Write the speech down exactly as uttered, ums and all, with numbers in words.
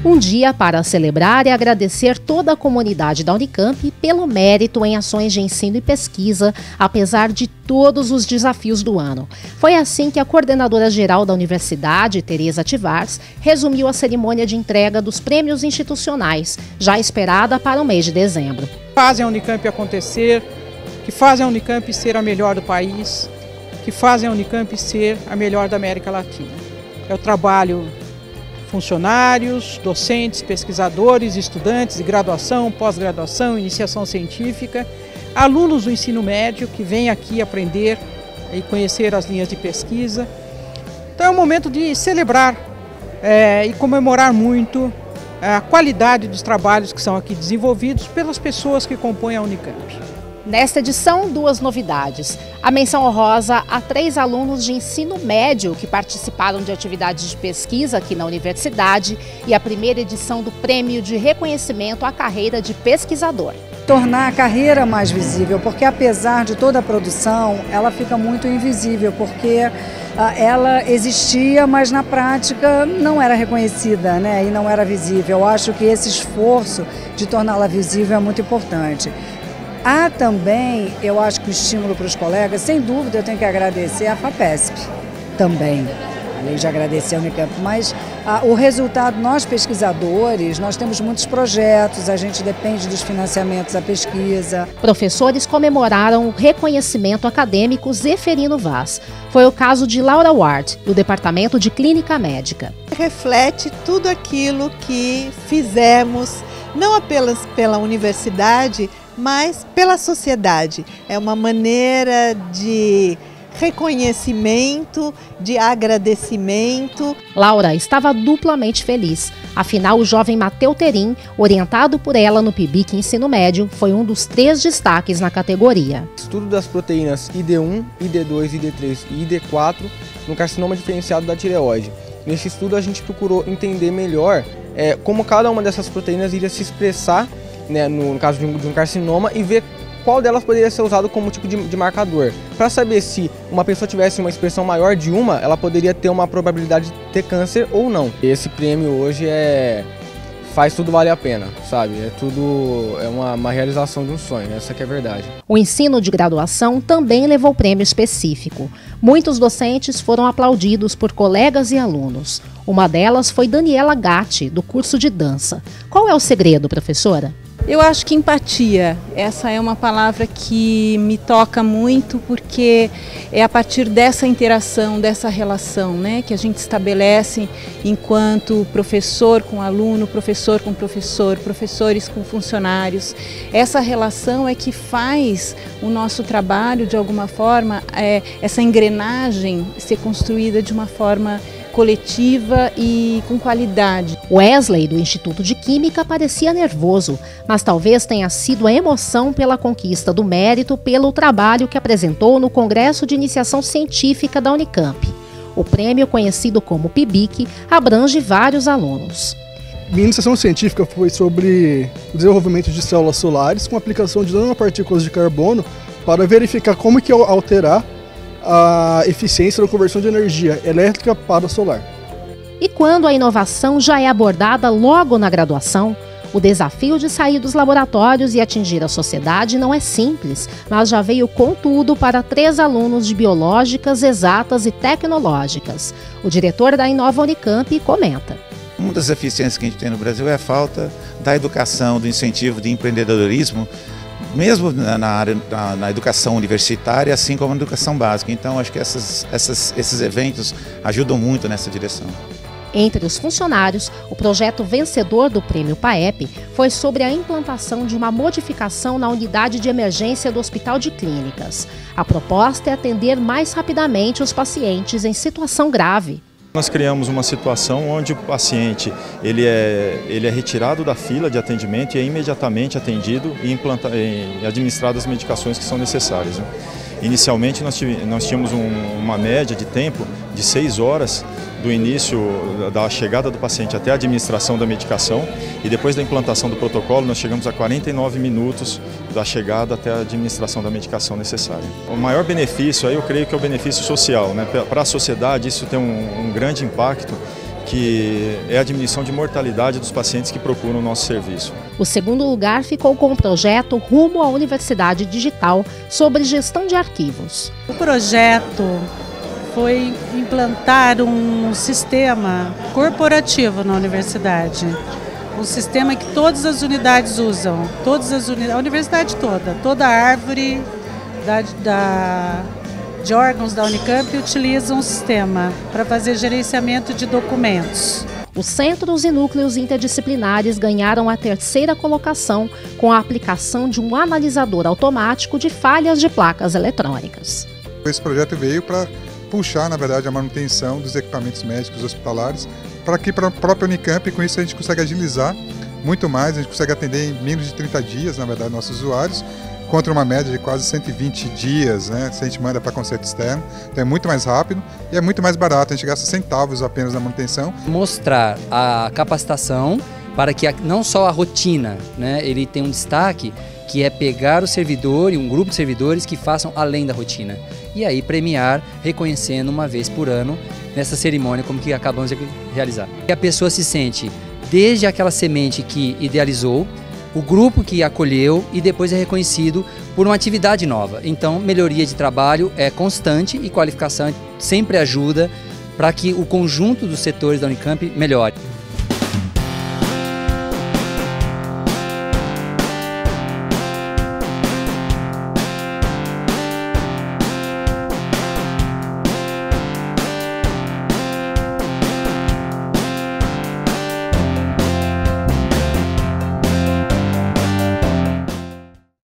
Um dia para celebrar e agradecer toda a comunidade da Unicamp pelo mérito em ações de ensino e pesquisa, apesar de todos os desafios do ano. Foi assim que a coordenadora-geral da universidade, Tereza Tivars, resumiu a cerimônia de entrega dos prêmios institucionais, já esperada para o mês de dezembro. Fazem a Unicamp acontecer, que fazem a Unicamp ser a melhor do país, que fazem a Unicamp ser a melhor da América Latina. É o trabalho funcionários, docentes, pesquisadores, estudantes de graduação, pós-graduação, iniciação científica, alunos do ensino médio que vêm aqui aprender e conhecer as linhas de pesquisa. Então é um momento de celebrar é, e comemorar muito a qualidade dos trabalhos que são aqui desenvolvidos pelas pessoas que compõem a Unicamp. Nesta edição, duas novidades. A menção honrosa a três alunos de ensino médio que participaram de atividades de pesquisa aqui na universidade e a primeira edição do Prêmio de Reconhecimento à Carreira de Pesquisador. Tornar a carreira mais visível, porque apesar de toda a produção, ela fica muito invisível, porque ela existia, mas na prática não era reconhecida, né? E não era visível. Eu acho que esse esforço de torná-la visível é muito importante. Há também, eu acho que o estímulo para os colegas, sem dúvida eu tenho que agradecer a FAPESP também, além de agradecer a Unicamp, mas ah, o resultado, nós pesquisadores, nós temos muitos projetos, a gente depende dos financiamentos à pesquisa. Professores comemoraram o reconhecimento acadêmico Zeferino Vaz. Foi o caso de Laura Ward, do Departamento de Clínica Médica. Reflete tudo aquilo que fizemos, não apenas pela universidade, mas pela sociedade. É uma maneira de reconhecimento, de agradecimento. Laura estava duplamente feliz. Afinal, o jovem Mateu Terim, orientado por ela no PIBIC Ensino Médio, foi um dos três destaques na categoria. Estudo das proteínas I D um, I D dois, I D três e I D quatro no carcinoma diferenciado da tireoide. Neste estudo a gente procurou entender melhor é, como cada uma dessas proteínas iria se expressar, né, no, no caso de um, de um carcinoma, e ver qual delas poderia ser usado como tipo de, de marcador. Para saber se uma pessoa tivesse uma expressão maior de uma, ela poderia ter uma probabilidade de ter câncer ou não. Esse prêmio hoje é faz tudo valer a pena, sabe? É tudo é uma, uma realização de um sonho, essa que é a verdade. O ensino de graduação também levou prêmio específico. Muitos docentes foram aplaudidos por colegas e alunos. Uma delas foi Daniela Gatti, do curso de dança. Qual é o segredo, professora? Eu acho que empatia, essa é uma palavra que me toca muito, porque é a partir dessa interação, dessa relação, né, que a gente estabelece enquanto professor com aluno, professor com professor, professores com funcionários. Essa relação é que faz o nosso trabalho, de alguma forma, é, essa engrenagem ser construída de uma forma coletiva e com qualidade. Wesley, do Instituto de Química, parecia nervoso, mas talvez tenha sido a emoção pela conquista do mérito pelo trabalho que apresentou no Congresso de Iniciação Científica da Unicamp. O prêmio, conhecido como PIBIC, abrange vários alunos. Minha iniciação científica foi sobre o desenvolvimento de células solares com aplicação de nanopartículas de carbono para verificar como que alterar a eficiência da conversão de energia elétrica para solar. E quando a inovação já é abordada logo na graduação, o desafio de sair dos laboratórios e atingir a sociedade não é simples, mas já veio com tudo para três alunos de biológicas, exatas e tecnológicas. O diretor da Inova Unicamp comenta. Uma das deficiências que a gente tem no Brasil é a falta da educação, do incentivo de empreendedorismo, mesmo na, área, na, na educação universitária, assim como na educação básica. Então, acho que essas, essas, esses eventos ajudam muito nessa direção. Entre os funcionários, o projeto vencedor do Prêmio PAEP foi sobre a implantação de uma modificação na unidade de emergência do Hospital de Clínicas. A proposta é atender mais rapidamente os pacientes em situação grave. Nós criamos uma situação onde o paciente ele é, ele é retirado da fila de atendimento e é imediatamente atendido e, implanta, e administrado as medicações que são necessárias, né? Inicialmente nós, nós tínhamos um, uma média de tempo de seis horas do início da chegada do paciente até a administração da medicação, e depois da implantação do protocolo nós chegamos a quarenta e nove minutos da chegada até a administração da medicação necessária. O maior benefício aí eu creio que é o benefício social, né? Para a sociedade isso tem um, um grande impacto que é a diminuição de mortalidade dos pacientes que procuram o nosso serviço. O segundo lugar ficou com o projeto Rumo à Universidade Digital sobre gestão de arquivos. O projeto foi implantar um sistema corporativo na universidade. Um sistema que todas as unidades usam, todas as uni- a universidade toda, toda a árvore da, da, de órgãos da Unicamp utiliza um sistema para fazer gerenciamento de documentos. Os centros e núcleos interdisciplinares ganharam a terceira colocação com a aplicação de um analisador automático de falhas de placas eletrônicas. Esse projeto veio para puxar, na verdade, a manutenção dos equipamentos médicos hospitalares para aqui para a própria Unicamp, e com isso a gente consegue agilizar muito mais, a gente consegue atender em menos de trinta dias, na verdade, nossos usuários, contra uma média de quase cento e vinte dias, né, se a gente manda para conserto externo. Então é muito mais rápido e é muito mais barato, a gente gasta centavos apenas na manutenção. Mostrar a capacitação para que a, não só a rotina, né, ele tem um destaque, que é pegar o servidor e um grupo de servidores que façam além da rotina. E aí premiar, reconhecendo uma vez por ano, nessa cerimônia como que acabamos de realizar. E a pessoa se sente, desde aquela semente que idealizou, o grupo que acolheu e depois é reconhecido por uma atividade nova. Então, melhoria de trabalho é constante e qualificação sempre ajuda para que o conjunto dos setores da Unicamp melhore.